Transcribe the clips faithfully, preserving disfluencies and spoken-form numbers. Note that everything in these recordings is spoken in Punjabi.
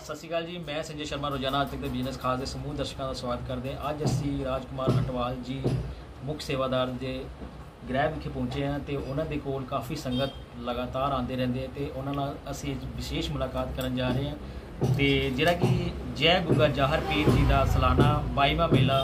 सत श्री अकाल जी, मैं संजय शर्मा रोजाना आज तक के बिजनेस खास के समूह दर्शकों का स्वागत करते हैं। अज असी राजकुमार अटवाल जी मुख सेवादार के गृह विखे पहुँचे हैं तो उन्होंने कोल काफ़ी संगत लगातार आते रहते हैं तो उन्होंने असी विशेष मुलाकात करन जा रहे हैं। तो जिहड़ा कि जय गुगा जाहर पीर जी का सालाना बाईवां मेला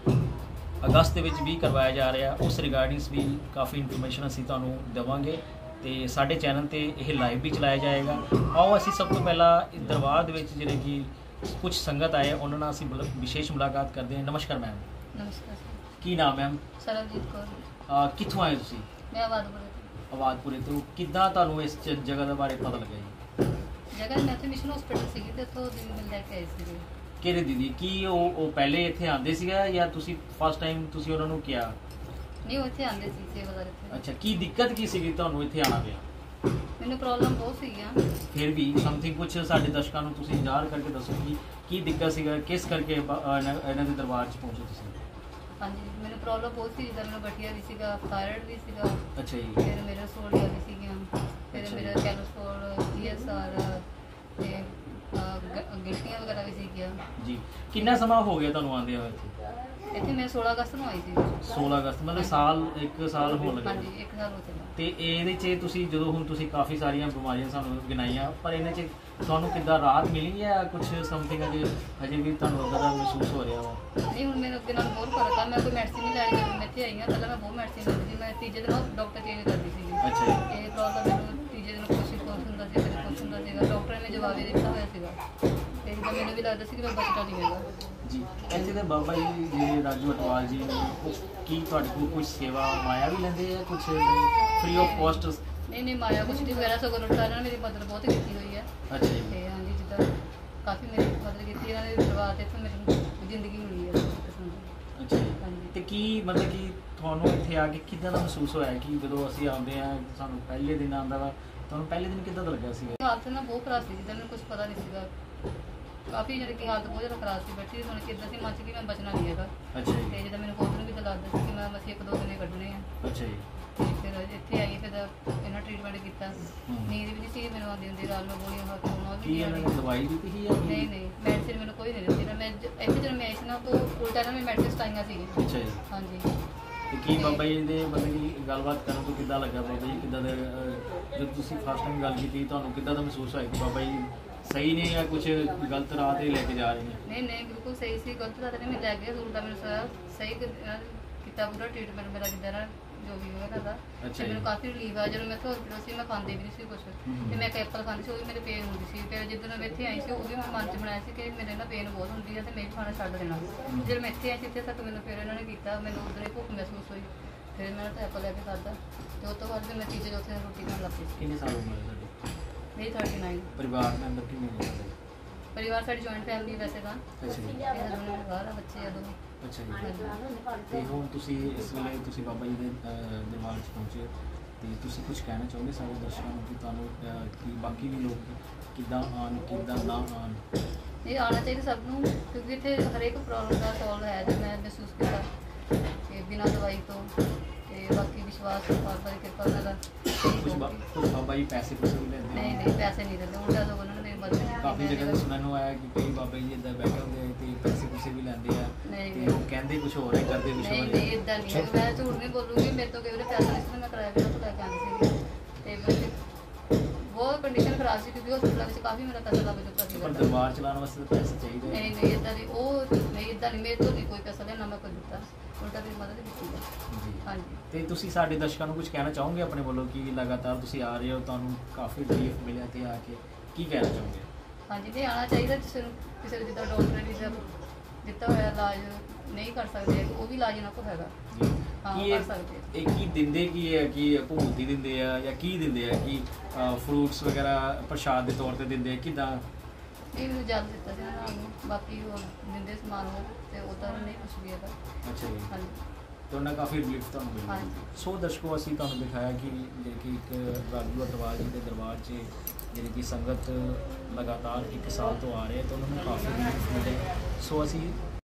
अगस्त विच भी करवाया जा रहा है, उस रिगार्डिंग्स भी काफ़ी इन्फॉर्मेशन असी तुहानूं देवांगे तो साडे चैनल पर यह लाइव भी चलाया जाएगा। आओ असी सब तो पहला दरबार दे विच जिहड़े कि कुछ संगत आए उन्होंने असी विशेष मुलाकात करते हैं। नमस्कार मैम। नमस्कार। की नाम मैम? सरबजीत कौर। कित्थों आए तुसीं? मैं आबादपुरे तो। आबादपुरे तो किद्दां तुहानूं इस जगह के बारे पता लगा जी? जगह मैं तो मिशन हॉस्पिटल सी तो इत्थों दी मिल लैके आई सी। किहड़े दीदी की वो पहले इत्थे आंदे सीगा या तुसीं फर्स्ट टाइम तुसीं उन्हां नूं किया? नहीं वो इत्थे आंदे सी सेवादार इत्थे। अच्छा, की दिक्कत की सीगी तुहानूं इत्थे आना पिया? मैंने प्रॉब्लम बहुत सीगियां। फिर भी समथिंग कुछ साडे दर्शकों नूं तुसीं ज़ाहिर करके दसो कि की दिक्कत सीगा, किस करके इन्हां दे दरबार च पहुंचे तुसीं? हाँ जी, मैंने प्रॉब्लम बहुत सी, जिद्दां मैनूं गठिया भी सीगा, थायराइड भी सीगा। अच्छा जी। फिर मेरे सोडिया भी सीगियां, फिर मेरा कैलोस्ट्रॉल, टीएसआर ते गिल्टियां वगैरह भी सीगियां जी। कितना समा हो गया तुहानूं आंदे होए इत्थे? इत्थे मैं सोलह अगस्त नूं आई सी। सोलह अगस्त मतलब साल एक साल होण हाँ लगे। जी, एक साल हो चला। ਤੇ ਇਹਦੇ 'ਚ ਤੁਸੀਂ ਜਦੋਂ ਹੁਣ ਤੁਸੀਂ ਕਾਫੀ ਸਾਰੀਆਂ ਬਿਮਾਰੀਆਂ ਸਾਨੂੰ ਗਿਣਾਈਆਂ ਪਰ ਇਹਨਾਂ 'ਚ ਤੁਹਾਨੂੰ ਕਿੱਦਾਂ ਰਾਹਤ ਮਿਲੀ ਜਾਂ ਕੁਝ ਸਮਥਿੰਗ ਅਜੇ ਹਜੇ ਵੀ ਤੁਹਾਨੂੰ ਅੱਗੇ ਦਾ ਮਹਿਸੂਸ ਹੋ ਰਿਹਾ ਵਾ? ਨਹੀਂ ਹੁਣ ਮੇਰੇ ਅੱਗੇ ਨਾਲ ਬਹੁਤ ਫਰਕ ਆ। ਮੈਂ ਕੋਈ ਮੈਡੀਸਿਨ ਨਹੀਂ ਲੈ ਰਹੀ, ਮੈਂ ਇੱਥੇ ਆਈ ਹਾਂ। ਪਹਿਲਾਂ ਮੈਂ ਬਹੁਤ ਮੈਡੀਸਿਨ ਲੈਂਦੀ ਸੀ, ਮੈਂ ਤੀਜੇ ਦਿਨ ਡਾਕਟਰ ਚੇਂਜ ਕਰਦੀ ਸੀ। ਅੱਛਾ ਜੀ। ਇਹ ਪ੍ਰੋਬਲਮ ਮੈਨੂੰ ਤੀਜੇ ਦਿਨ ਕੁਛ ਕੁਛ ਹੁੰਦਾ ਸੀ, ਕਦੇ ਕੁਛ ਹੁੰਦਾ ਸੀਗਾ। ਡਾਕਟਰ ਨੇ ਜਵਾਬ ਹੀ ਦਿੱਤਾ ਹੋਇਆ ਸੀਗਾ ਤੇ ਜਿੱਦਾਂ ਮੈਨੂੰ ਵੀ ਲੱਗਦਾ ਸੀ ਕਿ ਮੈਂ ਬਚਣਾ ਨਹੀਂ ਹੈਗਾ ਜੀ। ਇੱਥੇ ਦੇ ਬਾਬਾ ਜੀ ਜਿਹੜੇ ਰਾਜੂ ਅਟਵਾਲ ਜੀ ਕੀ ਤੁਹਾਡੇ ਕੋਲ ਕੁਝ ਸੇਵਾ ਮਾਇਆ ਵੀ ਲੈਂਦੇ ਆ ਕੁਝ ਫ੍ਰੀ ਆਫ ਕੋਸਟ? ਨਹੀਂ ਨਹੀਂ ਮਾਇਆ ਕੁਛ ਨਹੀਂ ਵਗੈਰਾ, ਸਗੋਂ ਸਾਰਿਆਂ ਨੇ ਮੇਰੀ ਮਦਦ ਬਹੁਤ ਕੀਤੀ ਹੋਈ ਹੈ। ਅੱਛਾ ਜੀ। ਤੇ ਹਾਂਜੀ ਜਿੱਦਾਂ ਕਾਫੀ ਮੇਰੀ ਮਦਦ ਕੀਤੀ ਇਹਨਾਂ ਨੇ ਦਰਬਾਰ ਤੇ ਇੱਥੇ ਮੈਨੂੰ ਜ਼ਿੰਦਗੀ ਮਿਲੀ ਹੈ। ਅੱਛਾ ਜੀ। ਹਾਂਜੀ। ਤੇ ਕੀ ਮਤਲਬ ਕਿ ਤੁਹਾਨੂੰ ਇੱਥੇ ਆ ਕੇ ਕਿੱਦਾਂ ਦਾ ਮਹਿਸੂਸ ਹੋਇਆ ਕਿ ਜਦੋਂ ਅਸੀਂ ਆਉਂਦੇ ਆ ਸਾਨੂੰ ਪਹਿਲੇ ਦਿਨ ਆਉਂਦਾ ਵਾ, ਤੁਹਾਨੂੰ ਪਹਿਲੇ ਦਿਨ ਕਿੱਦਾਂ ਦਾ ਲੱਗਾ ਸੀਗਾ? ਹਾਲਤ ਨਾ ਬਹੁਤ ਖਰਾਬ ਸੀ, ਜਿੱਦਾਂ ਮੈਨੂੰ ਕੁਝ ਪਤਾ ਨਹੀਂ ਸੀਗਾ। ਕਾਫੀ ਜਿਹੜੀ ਕਿ ਹਾਲਤ ਬਹੁਤ ਜ਼ਿਆਦਾ ਖਰਾਬ ਸੀ, ਬੈਠੀ ਹੁਣ ਕਿੱਦਾਂ ਸੀ ਮਨ 'ਚ ਕਿ ਮੈਂ ਬਚਣਾ ਨਹੀਂ ਹੈਗਾ। ਅੱਛਾ ਜੀ। ਤੇ ਜਿੱਦਾਂ ਮੈਨੂੰ ਖੁਦ ਨੂੰ ਵੀ ਤਾਂ ਲੱਗਦਾ ਸੀ ਕਿ ਮੈਂ ਬਸ ਇੱਕ ਦੋ ਦਿਨ ਹੀ ਕੱਢਣੇ ਆ। ਅੱਛਾ ਜੀ। ਤੇ ਫਿਰ ਇੱਥੇ ਆਈ, ਫਿਰ ਇਹਨਾਂ ਟ੍ਰੀਟਮੈਂਟ ਕੀਤਾ। ਨੀਂਦ ਵੀ ਨਹੀਂ ਸੀ ਮੈਨੂੰ ਆਉਂਦੀ ਹੁੰਦੀ, ਰਾਤ ਨੂੰ ਗੋਲੀਆਂ ਖਾ ਕੇ ਸੌਣਾ ਕੀ ਵੀ ਇਹਨਾਂ ਨਹੀਂ। ਨੇ ਦਵਾਈ ਦਿੱਤੀ ਸੀ ਜਾਂ ਨਹੀਂ ਨਹੀਂ ਮੈਡੀਸਿਨ ਮੈਨੂੰ ਕੋਈ ਨਹੀਂ ਦਿੱਤੀ ਨਾ। ਮੈਂ ਜ- ਇੱਥੇ ਜਦੋਂ ਮੈਂ ਆਈ ਸੀ ਨਾ ਤੋਂ ਉਲਟਾ ਇਹਨਾਂ ਨੇ ਮੈਡੀਸਿਨ ਸਟਾਈਆਂ ਸੀ। ਅੱਛਾ ਜੀ। ਹਾਂਜੀ। ਤੇ ਕੀ ਬਾਬਾ ਜੀ ਦੇ ਮਤਲਬ ਕਿ ਗੱਲਬਾਤ ਕਰਨ ਤੋਂ ਕਿੱਦਾਂ ਲੱਗਾ ਬਾਬਾ ਜੀ? ਕਿੱਦਾਂ ਦੇ ਅਹ, ਜਦੋਂ ਤੁਸੀਂ ਫਸਟ ਟਾਈਮ ਗੱਲ ਕੀਤੀ ਤੁਹਾਨੂੰ ਕਿੱਦਾਂ ਦਾ ਮਹਿਸੂਸ ਹੋਇਆ ਕਿ ਬਾਬਾ ਜੀ ਸਹੀ ਨੇ ਜਾਂ ਕੁਝ ਗਲਤ ਰਾਹ ਤੇ ਲੈ ਕੇ ਜਾ ਰਹੇ ਨੇ? ਨਹੀਂ ਨਹੀਂ ਬਿਲਕੁਲ ਸਹੀ ਸੀ, ਗਲਤ ਤਾਂ ਨਹੀਂ। ਮੈਂ ਲੈ ਕੇ ਉਲਟਾ ਮੈਨੂੰ ਸਾਰਾ ਸਹੀ ਕ- ਇਹਨਾਂ ਨੇ ਕੀਤਾ ਪੂਰਾ ਟ੍ਰੀਟਮੈਂਟ ਮੇਰਾ ਜਿੱਦਾਂ ਨਾ ਜੋ ਵੀ ਹੋਇਆ ਕਰਦਾ। ਅੱਛਾ ਤੇ ਮੈਨੂੰ ਜੀ। ਕਾਫੀ ਰਿਲੀਫ ਆ। ਜਦੋਂ ਮੈਂ ਹਸਪੀਟਲ ਸੀ ਮੈਂ ਖਾਂਦੀ ਵੀ ਨਹੀਂ ਸੀ ਕੁਛ, ਤੇ ਮੈਂ ਇੱਕ ਐਪਲ ਖਾਂਦੀ ਸੀ, ਉਹ ਵੀ ਮੇਰੇ ਪੇਨ ਹੁੰਦੀ ਸੀ। ਫਿਰ ਜਿੱਦਣ ਮੈਂ ਇੱਥੇ ਆਈ ਸੀ ਉਹ ਵੀ ਮੈਂ ਮਨ 'ਚ ਬਣਾਇਆ ਸੀ ਕਿ ਮੇਰੇ ਨਾਲ ਪੇਨ ਬਹੁਤ ਹੁੰਦੀ ਹੈ ਤੇ ਮੈਂ ਵੀ ਖਾਣਾ ਛੱਡ ਦੇਣਾ। ਜਦੋਂ ਮੈਂ ਇੱਥੇ ਆਈ ਸੀ ਇੱਥੇ ਤੱਕ ਮੈਨੂੰ ਫਿਰ ਇਹਨਾਂ ਨੇ ਕੀਤਾ, ਮੈਨੂੰ ਉਧਰ ਹੀ ਭੁੱਖ ਮਹਿਸੂਸ ਹੋਈ। ਫਿਰ ਮੈਂ ਤਾਂ ਐਪਲ ਲੈ ਕੇ ਖਾਧਾ ਤੇ ਉਸ ਤੋਂ ਬਾਅਦ ਫਿਰ ਮੈਂ ਤੀਜੇ ਚੌਥੇ ਦਿਨ ਰੋਟੀ ਖਾਣ ਲੱਗ ਪਈ ਸੀ। ਕਿੰਨੇ ਸਾਲ ਉਮਰ ਹੈ ਤੁਹਾਡੀ? ਮੇਰੀ ਥਰਟੀ ਨਾਈਨ। ਪਰਿਵਾਰ ਮੈਂਬਰ ਕਿੰਨੇ ਨੇ ਤੁਹਾਡੇ? ਪਰਿਵਾਰ ਸਾਡੀ ਜੁਆਇੰਟ ਫੈਮਿਲੀ ਵੈਸੇ ਤਾਂ। ਅੱਛਾ ਜੀ। ਮੇਰੇ ਹਸਬੈਂਡ ਬਾਹਰ ਆ, ਬੱਚੇ ਆ ਦੋ। ਅੱਛਾ ਜੀ। ਤੇ ਹੁਣ ਤੁਸੀਂ ਇਸ ਵੇਲੇ ਤੁਸੀਂ ਬਾਬਾ ਜੀ ਦੇ ਅਹ, ਦਰਬਾਰ 'ਚ ਪਹੁੰਚੇ ਤੇ ਤੁਸੀਂ ਕੁਝ ਕਹਿਣਾ ਚਾਹੁੰਦੇ ਸਾਰੇ ਦਰਸ਼ਕਾਂ ਨੂੰ ਕਿ ਤੁਹਾਨੂੰ ਅਹ, ਕਿ ਬਾਕੀ ਵੀ ਲੋਕ ਕਿੱਦਾਂ ਆਉਣ ਕਿੱਦਾਂ ਨਾ ਆਉਣ? ਇਹ ਆਉਣਾ ਚਾਹੀਦਾ ਸਭ ਨੂੰ, ਕਿਉਂਕਿ ਇੱਥੇ ਹਰੇਕ ਪ੍ਰੋਬਲਮ ਦਾ ਸੋਲਵ ਹੈ ਜੋ ਮੈਂ ਮਹਿਸੂਸ ਕੀਤਾ ਤੇ ਬਿਨਾਂ ਦਵਾਈ ਤੋਂ। ਤੇ ਬਾਕੀ ਵਿਸ਼ਵਾਸ ਬਾਬਾ ਦੀ ਕਿਰਪਾ ਨਾਲ ਕੁਝ ਬਾ- ਕੁਝ ਬਾਬਾ ਜੀ ਪੈਸੇ ਪੂਸੇ ਵੀ ਲੈਂਦੇ ਨਹੀਂ ਆ? ਨਹੀਂ ਪੈਸੇ ਨਹੀਂ ਦਿੰਦੇ, ਉਲਟਾ ਸਗੋਂ ਉਹਨਾਂ ਨੇ ਮੇਰੀ ਮਦਦ ਕੀਤੀ। ਕਾਫੀ ਜਗ੍ਹਾ ਤੇ ਸੁਣਨ ਨੂੰ ਆਇਆ ਕਿ ਕਈ ਬਾਬਾ ਜੀ ਇੱਦਾਂ ਬੈਠੇ ਹੁੰਦੇ ਆ ਤੇ ਪੈਸੇ ਪੂਸੇ ਵੀ ਲੈਂਦੇ ਆ ਨਹੀਂ ਤੇ ਨਹੀਂ ਉਹ ਕਹਿੰਦੇ ਕੁਝ ਹੋਰ ਹੈ ਕਰਦੇ ਕੁਝ ਨਹੀਂ ਹੋਰ ਨਹੀਂ ਹੈ। ਇਦਾਂ ਨਹੀਂ ਹੈ। ਮੈਂ ਝੂਠ ਨਹੀਂ ਬੋਲੂੰਗੀ, ਮੇਰੇ ਤੋਂ ਕਈ ਵਾਰ ਪੈਸਾ ਨਹੀਂ ਸੀ, ਮੈਂ ਕਿਰਾਇਆ ਵੀ ਉੱਥੋਂ ਲੈ ਕੇ ਆਉਂਦੀ ਸੀ। ਤੇ ਮੇਰੇ ਬਹੁਤ ਕੰਡੀਸ਼ਨ ਖਰਾਬ ਸੀ ਕਿਉਂਕਿ ਹਸਪਤਾਲ ਵਿੱਚ ਕਾਫੀ ਮੇਰਾ ਪੈਸਾ ਲੱਗ ਚੁੱਕਾ ਸੀ। ਪਰ ਦਰਬਾਰ ਚਲਾਉਣ ਵਾਸਤੇ ਤਾਂ ਪੈਸੇ ਚਾਹੀਦੇ ਆ। ਨਹੀਂ ਨਹੀਂ ਇਦਾਂ ਦੀ ਉਹ ਨਹੀਂ, ਇਦਾਂ ਨਹੀਂ, ਮੇਰੇ ਤੋਂ ਨਹੀਂ ਕੋਈ ਪੈਸਾ ਲਿਆ, ਨਾ ਮੈਂ ਕੋਈ ਦਿੱਤਾ, ਉਲਟਾ ਮੇਰੀ ਮਦਦ ਕੀਤੀ ਹੈ। ਜੀ। ਹਾਂਜੀ। ਤੇ ਤੁਸੀਂ ਸਾਡੇ ਦਰਸ਼ਕਾਂ ਨੂੰ ਕੁਝ ਕਹਿਣਾ ਚਾਹੋਗੇ ਆਪਣੇ ਵੱਲੋਂ ਕਿ ਲਗਾਤਾਰ ਤੁਸੀਂ ਆ ਰਹੇ ਹੋ, ਤੁਹਾਨੂੰ ਕਾਫੀ ਰਿਲੀਫ ਮਿਲਿਆ ਤੇ ਆ ਕੇ ਕੀ ਕਹਿਣਾ ਚਾਹੋਗੇ? ਹਾਂਜੀ ਨਹੀਂ ਆਉਣਾ ਚਾਹੀਦਾ। ਕਿਸੇ ਨੂੰ ਕਿਸੇ ਨੂੰ ਜਿੱਦਾਂ ਡਾਕਟਰ ਨੇ ਜਿੱਦਾਂ ਦਿੱਤਾ ਹੋਇਆ ਇਲਾਜ ਨਹੀਂ ਕਰ ਸਕਦੇ ਉਹ ਵੀ ਇਲਾਜ ਇਹਨਾਂ ਕੋਲ ਹੈਗਾ। ਜੀ। ਹਾਂ ਕੀ ਕਰ ਇਹ ਸਕਦੇ। ਇਹ ਕੀ ਦਿੰਦੇ ਕੀ ਹੈ ਕਿ ਭੂਤੀ ਦਿੰਦੇ ਆ ਜਾਂ ਕੀ ਦਿੰਦੇ ਆ ਕਿ ਫਰੂਟਸ ਵਗੈਰਾ ਪ੍ਰਸ਼ਾਦ ਦੇ ਤੌਰ ਤੇ ਦਿੰਦੇ ਆ ਕਿੱਦਾਂ? ਇਹ ਮੈਨੂੰ ਜਲ ਦਿੱਤਾ ਸੀ ਇਹਨਾਂ ਨੂੰ, ਬਾਕੀ ਉਹ ਦਿੰਦੇ ਸਮਾਨ ਉਹ ਤੇ ਉਹ ਤਾਂ ਨਹੀਂ ਕੁਛ ਵੀ ਹੈਗਾ। ਅੱਛਾ ਜੀ। ਹਾਂਜੀ तो उन्हें काफ़ी रिलीफ तो मिली। हाँ। सो दर्शकों असी तुहानूं दिखाया कि जी कि एक राजू अटवाल जी के दरबार से जी कि संगत लगातार एक साल तो आ रहे हैं तो उन्होंने काफ़ी रिलीफ मिले। सो असी